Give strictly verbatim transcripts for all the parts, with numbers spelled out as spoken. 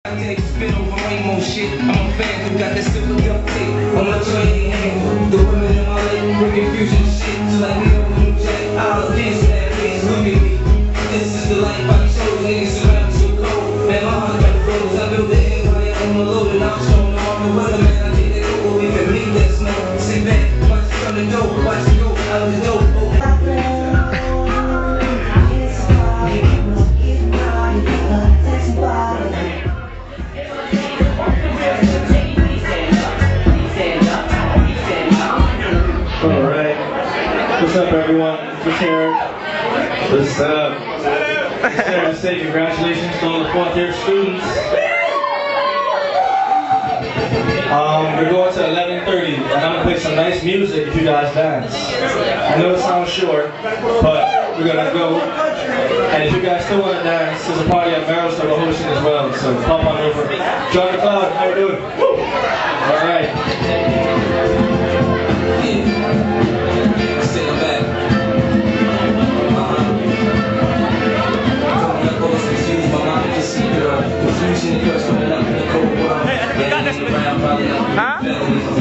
Spin over rainbow shit. I'm a fan who got that silver duct tape on my train hand. The women in my life bring confusion shit. So like me over new jack, I'll dance that dance with me. This is the life I chose. Niggas surround so cold. Man, my heart got froze. I built the empire on the load and I'm showing all the weather, man. I did that go. We can make that snow. Sit back, watch it from the door, watch it go out of the door. What's up, everyone? Just here. What's up? Just here to say congratulations to all the fourth year students. Um, we're going to eleven thirty, and I'm gonna play some nice music if you guys dance. I know it sounds short, but we're gonna go. And if you guys still want to dance, there's a party at Merrill's that we're hosting as well. So pop on over. John McLeod, how you doing? Woo! All right. Huh?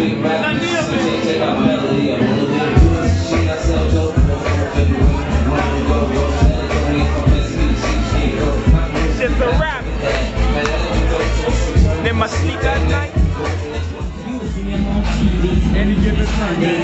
It's a wrap. They must sleep at night. Any given Sunday.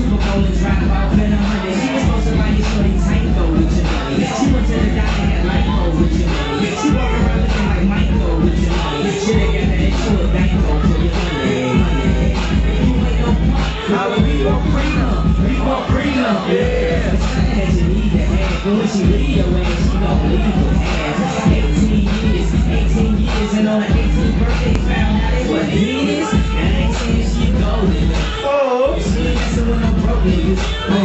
She went to the doctor, had lipo with your money. She walk around looking like Michael with your money. She done got that into a banko for your money. If you ain't no punk, we gon' bring her. We gon' bring her. Yeah. It's something that you need to have. But when she leave your ass, she gon' leave with half. eighteen years, eighteen years, and on her eighteenth birthday, found out they wasn't his. And I ain't saying she golden. Oh. She ain't messing with no broke niggas.